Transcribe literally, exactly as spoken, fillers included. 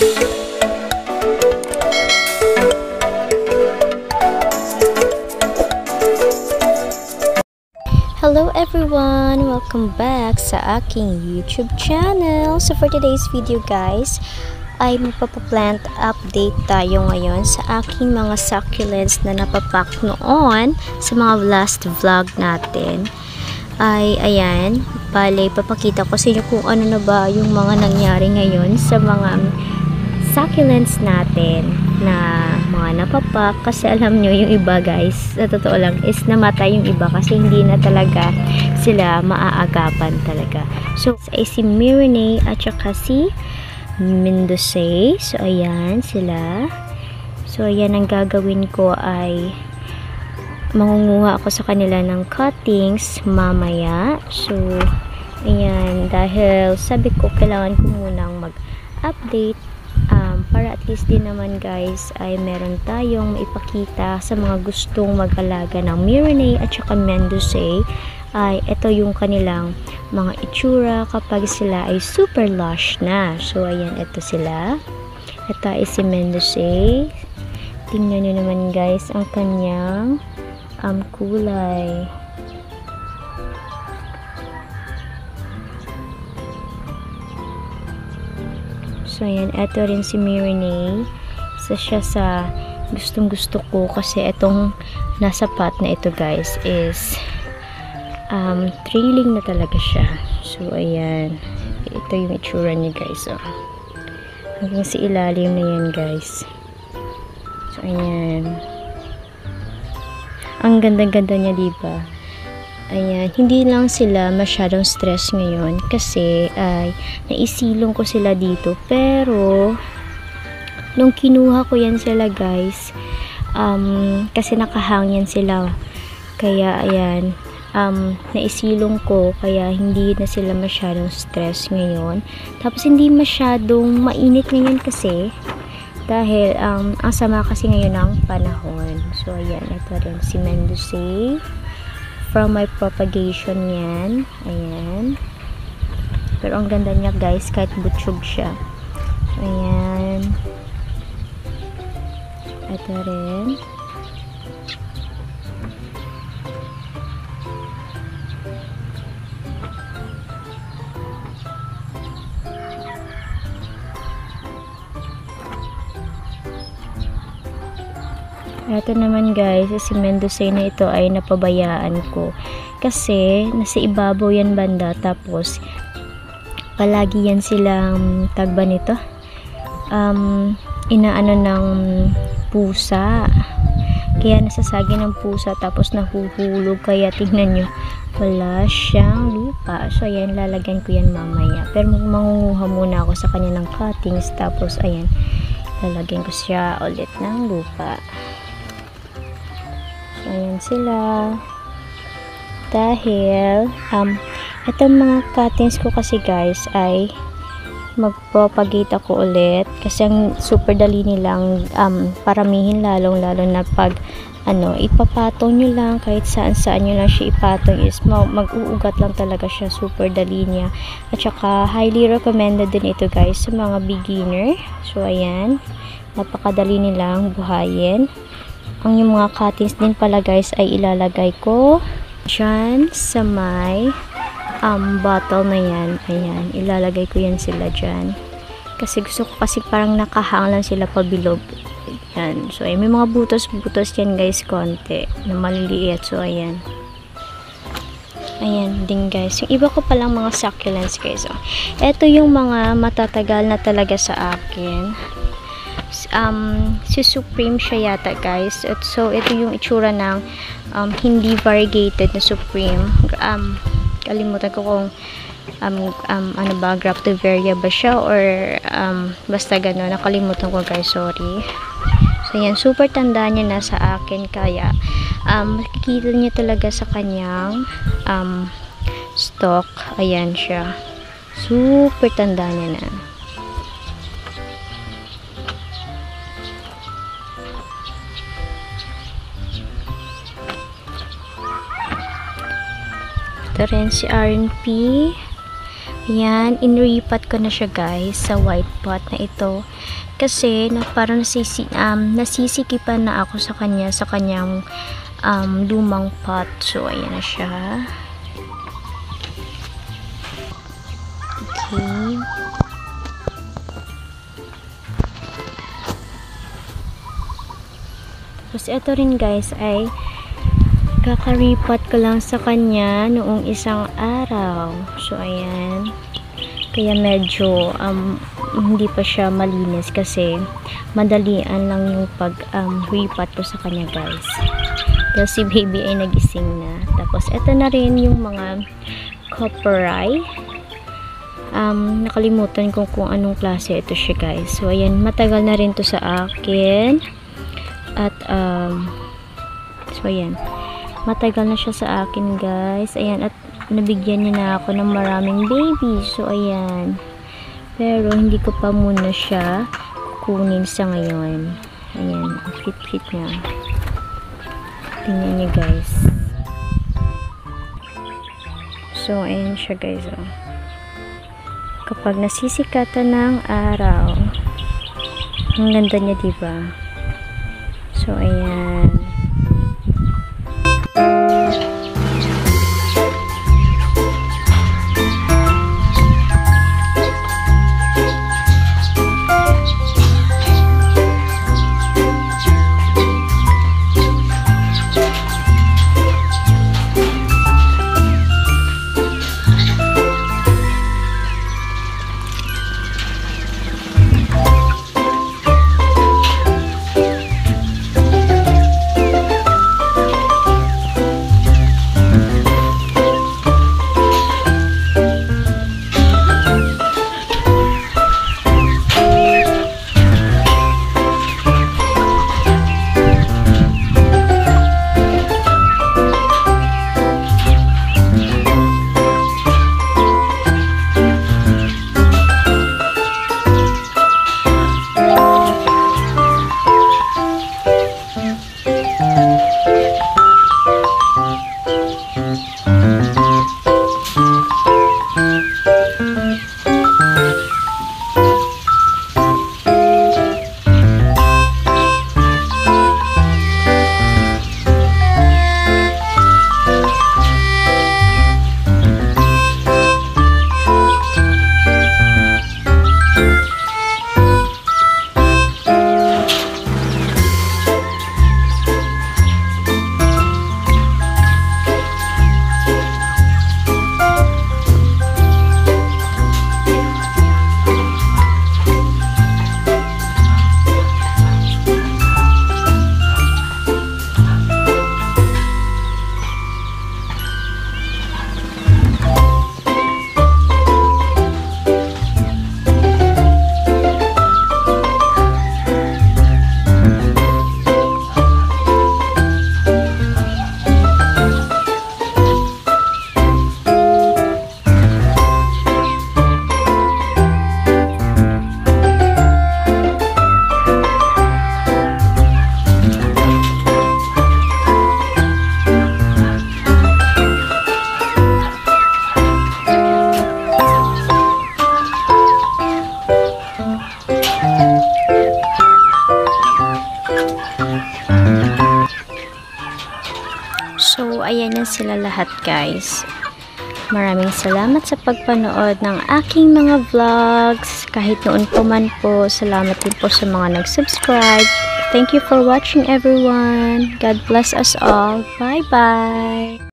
Hello everyone! Welcome back sa aking YouTube channel. So for today's video guys, ay magpapaplant update tayo ngayon sa aking mga succulents na napapak noon sa mga last vlog natin. Ay ayan, bale papakita ko sa inyo kung ano na ba yung mga nangyari ngayon sa mga succulents natin na mga napapak, kasi alam nyo yung iba guys, sa totoo lang is namatay yung iba kasi hindi na talaga sila maaagapan talaga. So ay si Myrinae at saka si Mendozae. So ayan sila. So ayan, ang gagawin ko ay mangunguha ako sa kanila ng cuttings mamaya. So ayan, dahil sabi ko kailangan ko munang mag-update Um, para at least din naman guys ay meron tayong maipakita sa mga gustong mag-alaga ng Myrinae at saka Mendozae. Ay ito yung kanilang mga itsura kapag sila ay super lush na. So ayan, ito sila. Ito ay si Mendozae. Tingnan nyo naman guys ang kanyang um, kulay. So ayan, eto rin si Myrinae. Isa siya sa gustong gusto ko kasi itong nasa pot na ito guys is um, trailing na talaga siya. So ayan, ito yung itsura niya guys. Oh. Hanggang sa ilalim na yan guys. So ayan, ang ganda-ganda niya diba? Ayan, hindi lang sila masyadong stress ngayon kasi ay naisilong ko sila dito, pero nung kinuha ko yan sila guys, um, kasi nakahang yan sila, kaya ayan, um, naisilong ko kaya hindi na sila masyadong stress ngayon. Tapos hindi masyadong mainit ngayon kasi dahil um, ang sama kasi ngayon ng panahon. So ayan, ito rin si Mendozae. From my propagation yan. Ayan. Pero ang ganda niya guys, kahit butsyog siya. Ayan. Ito rin. Ito naman guys, si Mendozae na ito ay napabayaan ko kasi nasa ibabaw yan banda, tapos palagi yan silang tagba nito um, inaano ng pusa, kaya nasasagi ng pusa tapos nahuhulog, kaya tingnan nyo wala siyang lupa. So ayan, lalagyan ko yan mamaya, pero mangunguha muna ako sa kanya ng cuttings, tapos ayan, lalagyan ko siya ulit ng lupa. Ayan sila. Dahil um, itong mga cuttings ko kasi guys ay mag-propagate ako ulit kasi ang super dali nilang um, paramihin, lalong lalo na pag ano, ipapatong nyo lang kahit saan saan nyo lang siya ipatong is mag-uugat lang talaga siya, super dali niya. At saka highly recommended din ito guys sa mga beginner. So ayan, napakadali nilang buhayin. Ang yung mga cuttings din pala guys ay ilalagay ko dyan sa may um, bottle na yan. Ayan, ilalagay ko yan sila dyan. Kasi gusto ko kasi parang nakahang lang sila pabilog. Ayan. So ay may mga butos-butos yan guys, konti na maliliit. So ayan. Ayan din guys. Yung iba ko palang mga succulents guys. Oh. Ito yung mga matatagal na talaga sa akin. Um, si Supreme siya yata guys. At so ito yung itsura ng um, hindi variegated na Supreme. Um, kalimutan ko kung um, um, ano ba, Graftoveria ba siya or um, basta gano'n. Nakalimutan ko guys, sorry. So yan, super tanda niya na sa akin, kaya um, makikita niyo talaga sa kanyang um, stock. Ayan siya, super tanda niya na. Ito rin si R and P. Ayan, inripat ko na siya guys sa white pot na ito. Kasi na, parang nasisi, um, nasisikipan na ako sa kanya, sa kanyang um, lumang pot. So, ayan na siya. Okay. Tapos, ito rin guys ay kakaripat ko lang sa kanya noong isang araw. So, ayan. Kaya medyo um, hindi pa siya malinis kasi madalian lang yung pag um, ripat ko sa kanya guys. Dahil si baby ay nagising na. Tapos, eto na rin yung mga copper eye. Um, nakalimutan ko kung anong klase ito siya guys. So, ayan. Matagal na rin to sa akin. At, um, so, ayan. Matagal na siya sa akin guys. Ayan, at nabigyan niya na ako ng maraming baby. So, ayan. Pero, hindi ko pa muna siya kukunin sa ngayon. Ayan, ang cute-cute niya. Tingnan niyo guys. So, ayan siya guys. Oh. Kapag nasisikatan ng araw, ang ganda niya diba? So, ayan. So, ayan yan sila lahat guys. Maraming salamat sa pagpanood ng aking mga vlogs. Kahit noon pa man po, salamat din po sa mga nag-subscribe. Thank you for watching everyone. God bless us all. Bye-bye.